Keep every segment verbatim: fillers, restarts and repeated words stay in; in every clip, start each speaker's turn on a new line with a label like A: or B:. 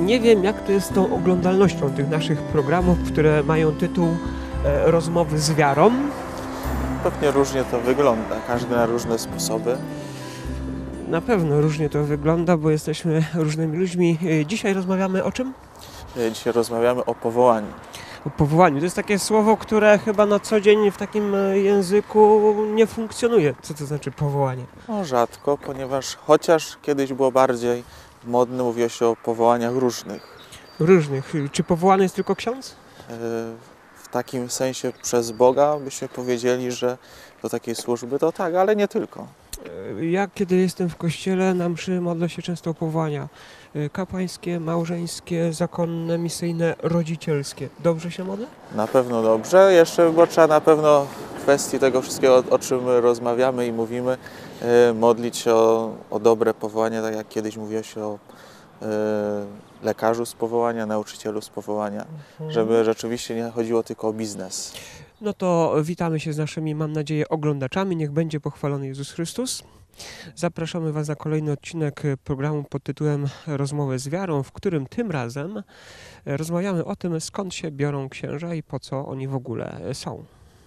A: nie wiem, jak to jest z tą oglądalnością tych naszych programów, które mają tytuł e, Rozmowy z wiarą.
B: Pewnie różnie to wygląda, każdy na różne sposoby.
A: Na pewno różnie to wygląda, bo jesteśmy różnymi ludźmi. Dzisiaj rozmawiamy o czym?
B: Dzisiaj rozmawiamy o powołaniu.
A: O powołaniu. To jest takie słowo, które chyba na co dzień w takim języku nie funkcjonuje. Co to znaczy powołanie?
B: No rzadko, ponieważ chociaż kiedyś było bardziej modne, mówiło się o powołaniach różnych.
A: Różnych. Czy powołany jest tylko ksiądz?
B: W takim sensie przez Boga byśmy powiedzieli, że do takiej służby to tak, ale nie tylko.
A: Ja kiedy jestem w kościele, na mszy modlę się często o powołania kapłańskie, małżeńskie, zakonne, misyjne, rodzicielskie. Dobrze się modlę?
B: Na pewno dobrze. Jeszcze bo trzeba na pewno w kwestii tego wszystkiego, o, o czym rozmawiamy i mówimy, e, modlić się o, o dobre powołanie, tak jak kiedyś mówiło się o e, lekarzu z powołania, nauczycielu z powołania, mhm. żeby rzeczywiście nie chodziło tylko o biznes.
A: No to witamy się z naszymi, mam nadzieję, oglądaczami. Niech będzie pochwalony Jezus Chrystus. Zapraszamy Was na kolejny odcinek programu pod tytułem Rozmowy z wiarą, w którym tym razem rozmawiamy o tym, skąd się biorą księża i po co oni w ogóle są.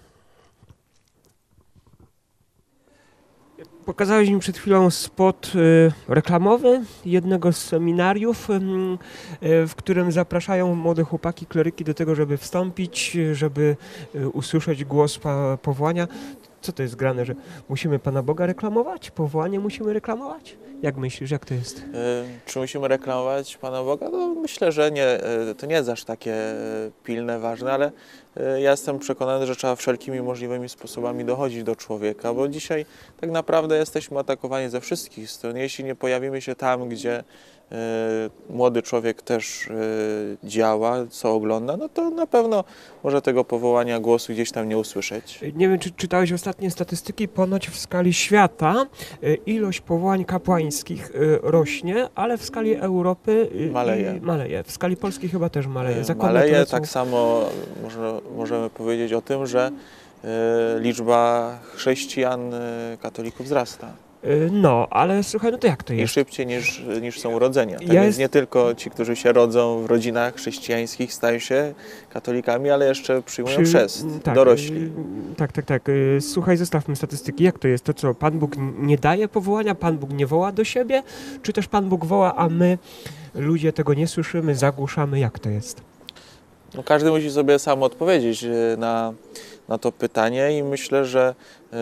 A: Pokazałeś mi przed chwilą spot y, reklamowy jednego z seminariów, y, y, w którym zapraszają młode chłopaki, kleryki do tego, żeby wstąpić, żeby y, usłyszeć głos pa, powołania. Co to jest grane, że musimy Pana Boga reklamować? Powołanie musimy reklamować? Jak myślisz, jak to jest?
B: Y, czy musimy reklamować Pana Boga? No, myślę, że nie. Y, to nie jest aż takie pilne, ważne, ale y, ja jestem przekonany, że trzeba wszelkimi możliwymi sposobami dochodzić do człowieka, bo dzisiaj tak naprawdę jesteśmy atakowani ze wszystkich stron. Jeśli nie pojawimy się tam, gdzie y, młody człowiek też y, działa, co ogląda, no to na pewno może tego powołania głosu gdzieś tam nie usłyszeć.
A: Nie wiem, czy czytałeś ostatnie statystyki, ponoć w skali świata y, ilość powołań kapłańskich y, rośnie, ale w skali Europy y,
B: Maleje.
A: I maleje. W skali Polski chyba też maleje.
B: Zakonne maleje, lecą... tak samo może, możemy powiedzieć o tym, że y, liczba chrześcijan, y, katolików wzrasta.
A: No, ale słuchaj, no to jak to jest?
B: I szybciej niż, niż są urodzenia. Tak
A: ja
B: więc
A: jest...
B: nie tylko ci, którzy się rodzą w rodzinach chrześcijańskich, stają się katolikami, ale jeszcze przyjmują Przy... chrzest,
A: tak,
B: dorośli.
A: Tak, tak, tak. Słuchaj, zostawmy statystyki. Jak to jest? To co, Pan Bóg nie daje powołania, Pan Bóg nie woła do siebie? Czy też Pan Bóg woła, a my, ludzie, tego nie słyszymy, zagłuszamy? Jak to jest?
B: No, każdy musi sobie sam odpowiedzieć na, na to pytanie i myślę, że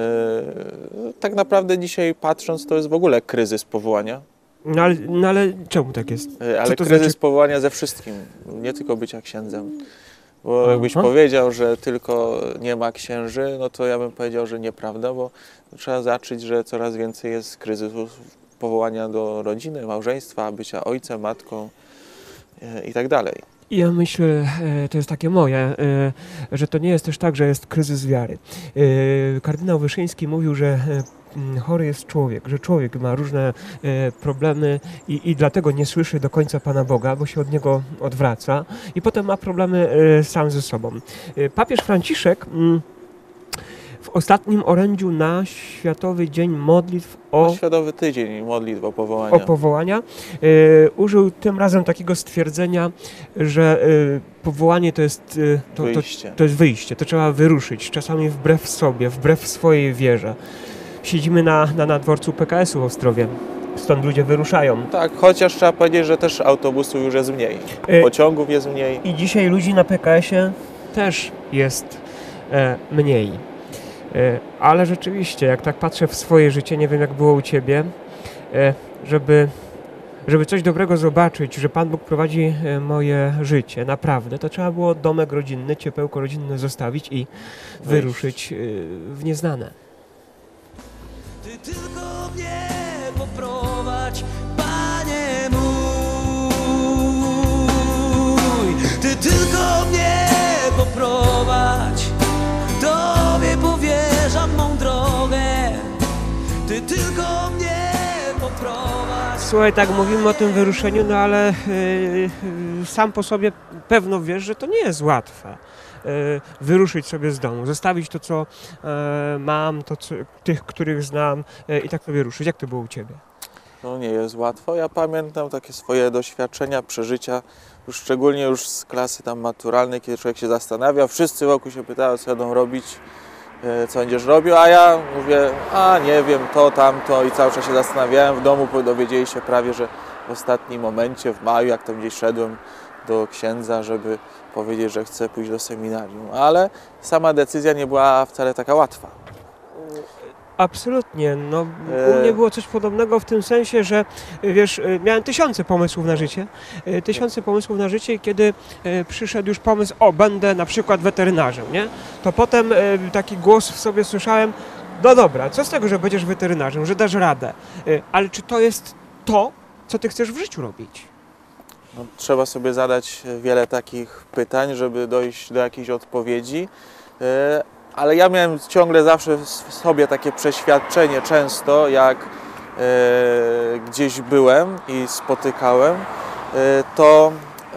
B: yy, tak naprawdę dzisiaj patrząc, to jest w ogóle kryzys powołania.
A: No ale, no ale czemu tak jest?
B: Yy, ale kryzys znaczy? powołania ze wszystkim, nie tylko bycia księdzem. Bo
A: Aha.
B: jakbyś powiedział, że tylko nie ma księży, no to ja bym powiedział, że nieprawda, bo trzeba zacząć, że coraz więcej jest kryzysów powołania do rodziny, małżeństwa, bycia ojcem, matką yy, i tak dalej.
A: Ja myślę, to jest takie moje, że to nie jest też tak, że jest kryzys wiary. Kardynał Wyszyński mówił, że chory jest człowiek, że człowiek ma różne problemy i, i dlatego nie słyszy do końca Pana Boga, bo się od Niego odwraca i potem ma problemy sam ze sobą. Papież Franciszek w ostatnim orędziu na Światowy Dzień Modlitw o...
B: Na Światowy Tydzień Modlitw o powołania.
A: O powołania. Y, użył tym razem takiego stwierdzenia, że y, powołanie to jest, y, to,
B: wyjście.
A: To, to jest wyjście. To trzeba wyruszyć, czasami wbrew sobie, wbrew swojej wierze. Siedzimy na, na, na dworcu P K S u w Ostrowie. Stąd ludzie wyruszają.
B: Tak, chociaż trzeba powiedzieć, że też autobusów już jest mniej. Pociągów jest mniej.
A: I dzisiaj ludzi na P K S ie też jest e, mniej. Ale rzeczywiście, jak tak patrzę w swoje życie, nie wiem jak było u Ciebie, żeby, żeby coś dobrego zobaczyć, że Pan Bóg prowadzi moje życie, naprawdę, to trzeba było domek rodzinny, ciepełko rodzinne zostawić i wyruszyć w nieznane. Ty tylko mnie poprowadź, Panie mój, Ty tylko mnie poprowadź, Tobie powierzam mą drogę, Ty tylko mnie poprowadź. Słuchaj, tak mówimy o tym wyruszeniu, no ale yy, yy, sam po sobie pewno wiesz, że to nie jest łatwe. Yy, wyruszyć sobie z domu, zostawić to, co yy, mam, to, co, tych, których znam yy, i tak sobie ruszyć. Jak to było u Ciebie?
B: No nie jest łatwo. Ja pamiętam takie swoje doświadczenia, przeżycia, już szczególnie już z klasy tam maturalnej, kiedy człowiek się zastanawia, wszyscy wokół się pytają, co będą robić, co będziesz robił, a ja mówię, a nie wiem, to, tamto i cały czas się zastanawiałem. W domu dowiedzieli się prawie, że w ostatnim momencie, w maju, jak tam gdzieś szedłem do księdza, żeby powiedzieć, że chcę pójść do seminarium, ale sama decyzja nie była wcale taka łatwa.
A: Absolutnie. No, u mnie było coś podobnego w tym sensie, że wiesz, miałem tysiące pomysłów na życie. Tysiące pomysłów na życie i kiedy przyszedł już pomysł, o, będę na przykład weterynarzem, nie? To potem taki głos w sobie słyszałem, no dobra, co z tego, że będziesz weterynarzem, że dasz radę, ale czy to jest to, co ty chcesz w życiu robić?
B: No, trzeba sobie zadać wiele takich pytań, żeby dojść do jakiejś odpowiedzi. Ale ja miałem ciągle zawsze w sobie takie przeświadczenie często, jak e, gdzieś byłem i spotykałem, e, to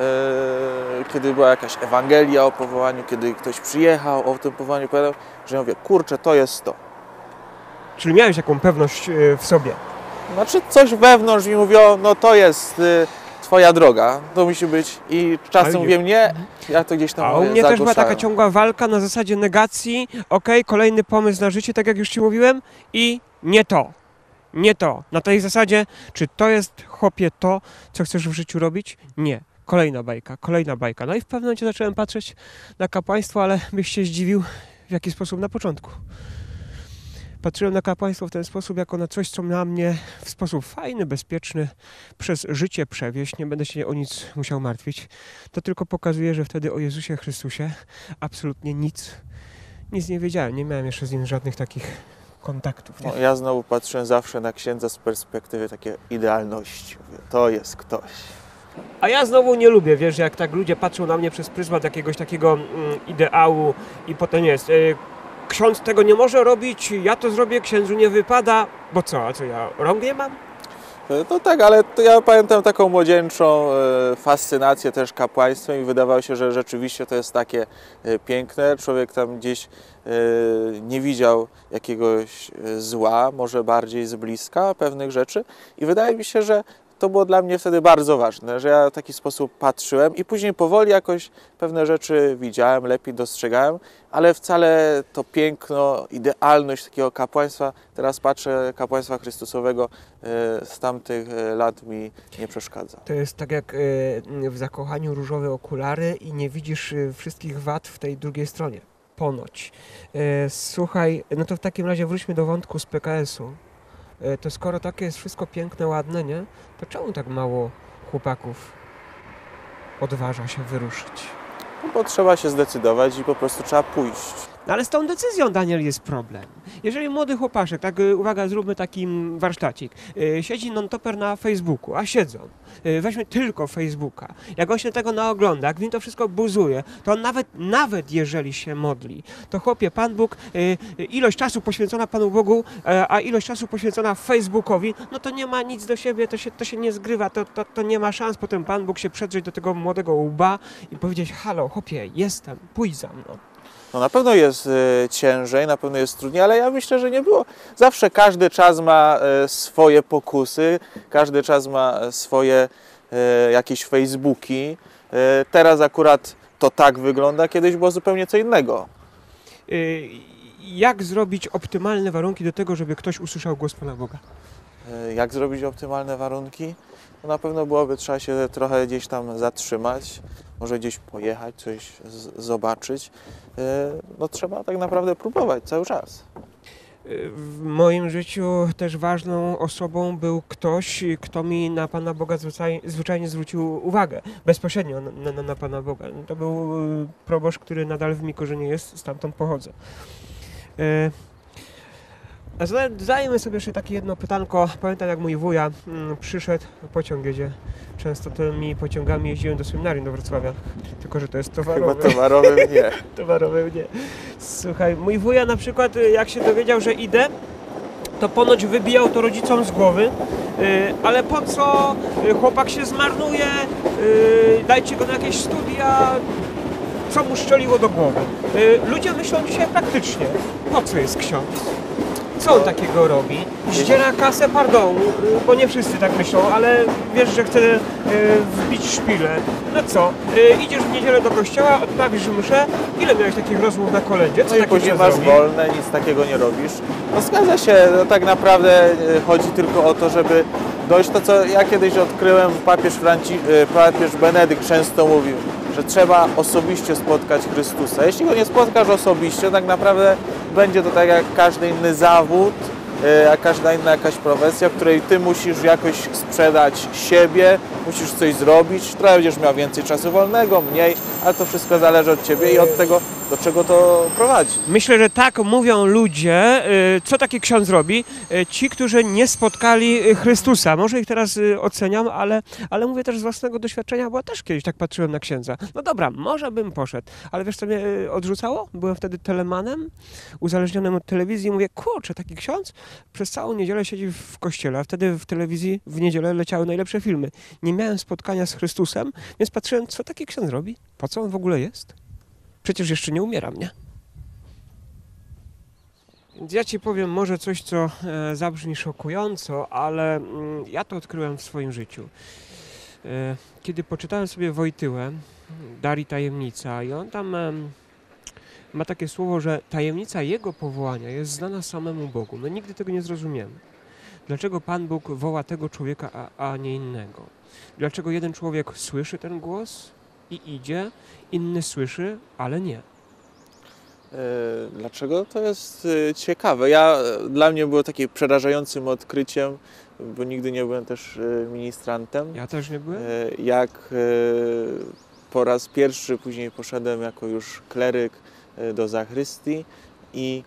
B: e, kiedy była jakaś Ewangelia o powołaniu, kiedy ktoś przyjechał o tym powołaniu, powiedział, że ja mówię, kurczę, to jest to.
A: Czyli miałeś jaką pewność w sobie?
B: Znaczy coś wewnątrz mi mówiło, no to jest e, twoja droga, to musi być i czasem mówię nie, ja to gdzieś tam
A: A u mnie
B: zagłuszałem.
A: też była taka ciągła walka na zasadzie negacji, okej, kolejny pomysł na życie, tak jak już ci mówiłem i nie to, nie to. Na tej zasadzie, czy to jest, chłopie, to, co chcesz w życiu robić? Nie. Kolejna bajka, kolejna bajka. No i w pewnym momencie zacząłem patrzeć na kapłaństwo, ale byś się zdziwił, w jaki sposób na początku. Patrzyłem na kapłaństwo w ten sposób, jako na coś, co na mnie w sposób fajny, bezpieczny przez życie przewieźć. Nie będę się o nic musiał martwić. To tylko pokazuje, że wtedy o Jezusie Chrystusie absolutnie nic, nic nie wiedziałem. Nie miałem jeszcze z nim żadnych takich kontaktów.
B: No, ja znowu patrzyłem zawsze na księdza z perspektywy takiej idealności. Mówię, to jest ktoś.
A: A ja znowu nie lubię, wiesz, jak tak ludzie patrzą na mnie przez pryzmat jakiegoś takiego mm, ideału i potem jest... Yy, ksiądz tego nie może robić, ja to zrobię, księdzu nie wypada, bo co, a co ja rąk nie mam?
B: No tak, ale to ja pamiętam taką młodzieńczą e, fascynację też kapłaństwem i wydawało się, że rzeczywiście to jest takie e, piękne. Człowiek tam gdzieś e, nie widział jakiegoś e, zła, może bardziej z bliska pewnych rzeczy i wydaje mi się, że to było dla mnie wtedy bardzo ważne, że ja w taki sposób patrzyłem i później powoli jakoś pewne rzeczy widziałem, lepiej dostrzegałem, ale wcale to piękno, idealność takiego kapłaństwa, teraz patrzę, kapłaństwa Chrystusowego z tamtych lat mi nie przeszkadza.
A: To jest tak jak w zakochaniu różowe okulary i nie widzisz wszystkich wad w tej drugiej stronie. Ponoć. Słuchaj, no to w takim razie wróćmy do wątku z P K S-u. To skoro takie jest wszystko piękne, ładne, nie? To czemu tak mało chłopaków odważa się wyruszyć?
B: No bo trzeba się zdecydować i po prostu trzeba pójść.
A: No ale z tą decyzją, Daniel, jest problem. Jeżeli młody chłopaszek, tak, uwaga, zróbmy taki warsztacik, siedzi non-topper na Facebooku, a siedzą, weźmy tylko Facebooka, jak on się tego naogląda, jak w nim to wszystko buzuje, to on nawet, nawet jeżeli się modli, to chłopie, Pan Bóg, ilość czasu poświęcona Panu Bogu, a ilość czasu poświęcona Facebookowi, no to nie ma nic do siebie, to się, to się nie zgrywa, to, to, to nie ma szans potem Pan Bóg się przedrzeć do tego młodego łba i powiedzieć, halo, chłopie, jestem, pójdź za mną.
B: No na pewno jest y, ciężej, na pewno jest trudniej, ale ja myślę, że nie było. Zawsze każdy czas ma y, swoje pokusy, każdy czas ma swoje y, jakieś Facebooki. Y, teraz akurat to tak wygląda, kiedyś było zupełnie co innego.
A: Y, jak zrobić optymalne warunki do tego, żeby ktoś usłyszał głos Pana Boga?
B: Y, jak zrobić optymalne warunki? No na pewno byłoby trzeba się trochę gdzieś tam zatrzymać, może gdzieś pojechać, coś z- zobaczyć. No trzeba tak naprawdę próbować cały czas.
A: W moim życiu też ważną osobą był ktoś, kto mi na Pana Boga zwyczaj, zwyczajnie zwrócił uwagę, bezpośrednio na, na, na Pana Boga. To był proboszcz, który nadal w Mikorzynie jest, stamtąd pochodzę. A zadajmy sobie jeszcze takie jedno pytanko. Pamiętam, jak mój wuja mm, przyszedł, pociąg jedzie. Często tymi pociągami jeździłem do seminarium do Wrocławia, tylko że to jest towarowy.
B: Chyba towarowym nie.
A: Towarowym nie. Słuchaj, mój wuja na przykład, jak się dowiedział, że idę, to ponoć wybijał to rodzicom z głowy, yy, ale po co, chłopak się zmarnuje, yy, dajcie go na jakieś studia, co mu szczeliło do głowy. Yy, ludzie myślą dzisiaj praktycznie, po co jest ksiądz? co on takiego robi? Zdziera kasę, pardon, bo nie wszyscy tak myślą, ale wiesz, że chce y, wbić szpilę. No co, y, idziesz w niedzielę do kościoła, odprawisz mszę, ile miałeś takich rozmów na kolędzie? Co
B: No i
A: takiego
B: później masz
A: zrobi?
B: wolne, nic takiego nie robisz. No zgadza się, no tak naprawdę e, chodzi tylko o to, żeby dojść to, co ja kiedyś odkryłem, papież, Franci... e, papież Benedykt często mówił, że trzeba osobiście spotkać Chrystusa. Jeśli go nie spotkasz osobiście, tak naprawdę będzie to tak jak każdy inny zawód, e, jak każda inna jakaś profesja, w której ty musisz jakoś sprzedać siebie, musisz coś zrobić, trochę będziesz miał więcej czasu wolnego, mniej, ale to wszystko zależy od ciebie i od tego, do czego to prowadzi.
A: Myślę, że tak mówią ludzie, y, co taki ksiądz robi, y, ci, którzy nie spotkali y, Chrystusa. Może ich teraz y, oceniam, ale, ale mówię też z własnego doświadczenia, bo też kiedyś tak patrzyłem na księdza. No dobra, może bym poszedł, ale wiesz co mnie y, odrzucało? Byłem wtedy telemanem, uzależnionym od telewizji i mówię, kurczę, taki ksiądz przez całą niedzielę siedzi w kościele, a wtedy w telewizji w niedzielę leciały najlepsze filmy. Nie miałem spotkania z Chrystusem, więc patrzyłem, co taki ksiądz robi, po co on w ogóle jest? Przecież jeszcze nie umieram, nie? Więc ja ci powiem może coś, co e, zabrzmi szokująco, ale mm, ja to odkryłem w swoim życiu. E, kiedy poczytałem sobie Wojtyłę, Darii Tajemnica, i on tam e, ma takie słowo, że tajemnica jego powołania jest znana samemu Bogu. My nigdy tego nie zrozumiemy. Dlaczego Pan Bóg woła tego człowieka, a, a nie innego? Dlaczego jeden człowiek słyszy ten głos i idzie, inny słyszy, ale nie.
B: Dlaczego? To jest ciekawe. Ja, dla mnie było takim przerażającym odkryciem, bo nigdy nie byłem też ministrantem.
A: Ja też nie byłem?
B: Jak po raz pierwszy później poszedłem jako już kleryk do zachrystii i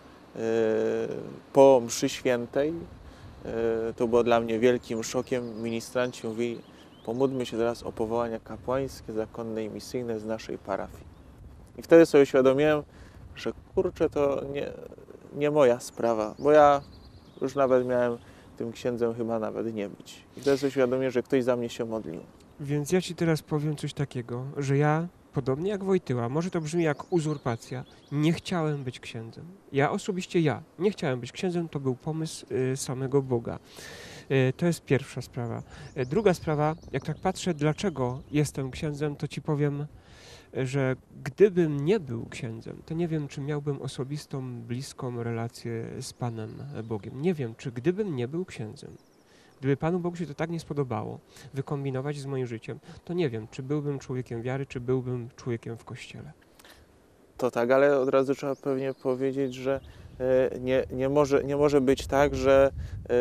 B: po mszy świętej, to było dla mnie wielkim szokiem, ministranci mówili, pomódlmy się teraz o powołania kapłańskie, zakonne i misyjne z naszej parafii. I wtedy sobie uświadomiłem, że kurczę, to nie, nie moja sprawa, bo ja już nawet miałem tym księdzem chyba nawet nie być. I wtedy sobie uświadomiłem, że ktoś za mnie się modlił.
A: Więc ja ci teraz powiem coś takiego, że ja, podobnie jak Wojtyła, może to brzmi jak uzurpacja, nie chciałem być księdzem. Ja osobiście ja nie chciałem być księdzem, to był pomysł y, samego Boga. Y, to jest pierwsza sprawa. Y, druga sprawa, jak tak patrzę, dlaczego jestem księdzem, to ci powiem, że gdybym nie był księdzem, to nie wiem, czy miałbym osobistą, bliską relację z Panem Bogiem. Nie wiem, czy gdybym nie był księdzem, gdyby Panu Bogu się to tak nie spodobało, wykombinować z moim życiem, to nie wiem, czy byłbym człowiekiem wiary, czy byłbym człowiekiem w Kościele.
B: To tak, ale od razu trzeba pewnie powiedzieć, że nie, nie, może, nie może być tak, że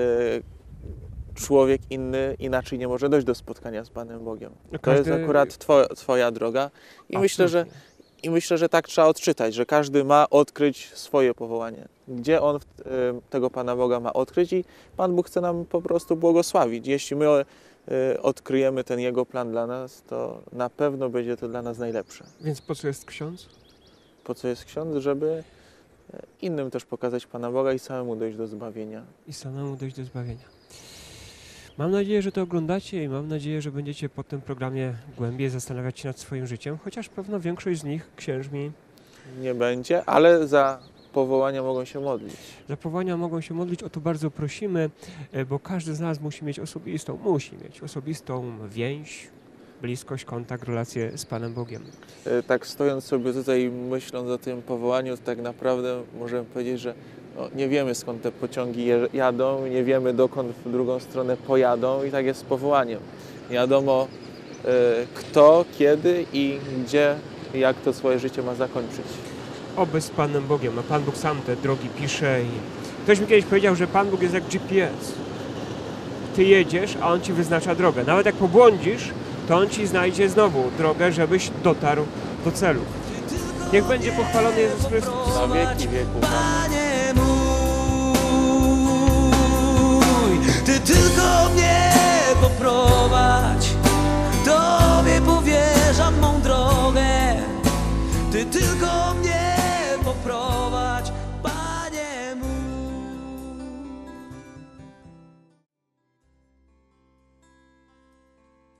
B: człowiek inny inaczej nie może dojść do spotkania z Panem Bogiem. To
A: Każdy...
B: jest akurat twoja, twoja droga i myślę, że, i myślę, że tak trzeba odczytać, że każdy ma odkryć swoje powołanie. Gdzie on tego Pana Boga ma odkryć i Pan Bóg chce nam po prostu błogosławić. Jeśli my odkryjemy ten Jego plan dla nas, to na pewno będzie to dla nas najlepsze.
A: Więc po co jest ksiądz?
B: Po co jest ksiądz? Żeby innym też pokazać Pana Boga i samemu dojść do zbawienia.
A: I samemu dojść do zbawienia. Mam nadzieję, że to oglądacie i mam nadzieję, że będziecie po tym programie głębiej zastanawiać się nad swoim życiem, chociaż pewno większość z nich księżmi
B: nie będzie, ale za powołania mogą się modlić.
A: Za powołania mogą się modlić, o to bardzo prosimy, bo każdy z nas musi mieć osobistą, musi mieć osobistą więź, bliskość, kontakt, relację z Panem Bogiem.
B: Tak stojąc sobie tutaj, myśląc o tym powołaniu, to tak naprawdę możemy powiedzieć, że no, nie wiemy, skąd te pociągi jadą, nie wiemy, dokąd w drugą stronę pojadą i tak jest z powołaniem. Nie wiadomo e, kto, kiedy i gdzie, jak to swoje życie ma zakończyć.
A: Oby z Panem Bogiem, a Pan Bóg sam te drogi pisze i ktoś mi kiedyś powiedział, że Pan Bóg jest jak G P S. Ty jedziesz, a On ci wyznacza drogę. Nawet jak pobłądzisz, to On ci znajdzie znowu drogę, żebyś dotarł do celu. Niech będzie pochwalony Jezus Chrystus.
B: Na wieki wieków.
C: Panie mój, Ty tylko mnie poprowadź, Tobie powierzam mą drogę, Ty tylko mnie poprowadź.